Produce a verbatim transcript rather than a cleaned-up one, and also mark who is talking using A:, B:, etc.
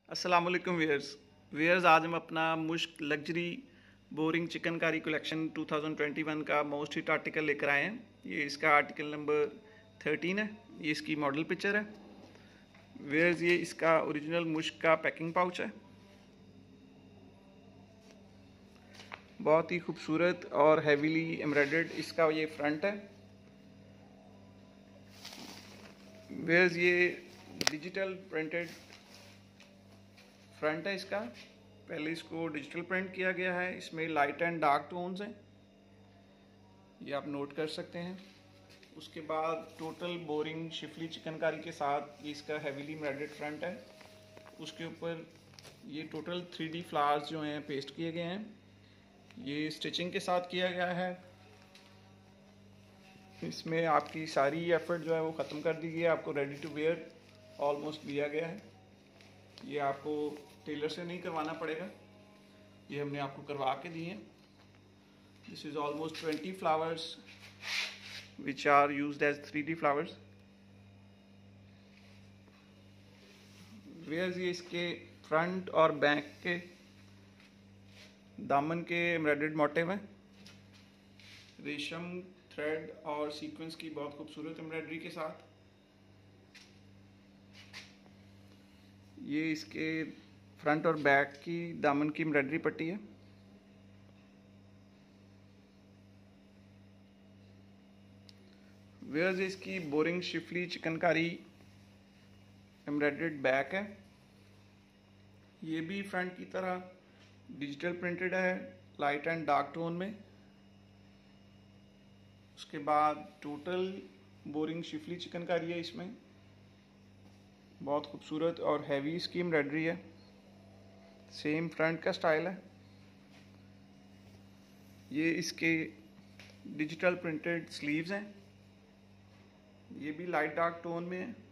A: अस्सलामुअलैकुम wears wears आज हम अपना मुश्क लग्जरी बोरिंग चिकनकारी कलेक्शन दो हज़ार इक्कीस का मोस्ट हिट आर्टिकल लेकर आए हैं। ये इसका आर्टिकल नंबर तेरह है। ये इसकी मॉडल पिक्चर है। वेयर्स ये इसका ओरिजिनल मुश्क का पैकिंग पाउच है। बहुत ही खूबसूरत और हैवीली एम्ब्रॉयडर्ड इसका ये फ्रंट है। वेयर्स ये डिजिटल प्रिंटेड फ्रंट है इसका। पहले इसको डिजिटल प्रिंट किया गया है। इसमें लाइट एंड डार्क टोन्स हैं, ये आप नोट कर सकते हैं। उसके बाद टोटल बोरिंग शिफली चिकनकारी के साथ ये इसका हैवीली एम्ब्रॉयडर्ड फ्रंट है। उसके ऊपर ये टोटल थ्री डी फ्लावर्स जो हैं पेस्ट किए गए हैं। ये स्टिचिंग के साथ किया गया है। इसमें आपकी सारी एफर्ट जो है वो ख़त्म कर दी गई है। आपको रेडी टू वेयर ऑलमोस्ट दिया गया है। ये आपको टेलर से नहीं करवाना पड़ेगा, ये हमने आपको करवा के दिए हैं। This is almost twenty flowers which are used as three D flowers. Where's ये इसके फ्रंट और बैक के दामन के एम्ब्रॉयडर्ड मोटिव हैं। रेशम थ्रेड और सीक्वेंस की बहुत खूबसूरत एम्ब्रॉयडरी के साथ। ये इसके फ्रंट और बैक की दामन की एम्ब्रॉयडरी पट्टी है। वेयर्स इसकी boring schiffli chikankari embroidered back है। ये भी फ्रंट की तरह डिजिटल प्रिंटेड है, लाइट एंड डार्क टोन में। उसके बाद टोटल बोरिंग शिफली चिकनकारी है। इसमें बहुत खूबसूरत और हैवी इसकी एम्ब्रॉयडरी है। सेम फ्रंट का स्टाइल है। ये इसके डिजिटल प्रिंटेड स्लीव्स हैं। ये भी लाइट डार्क टोन में है।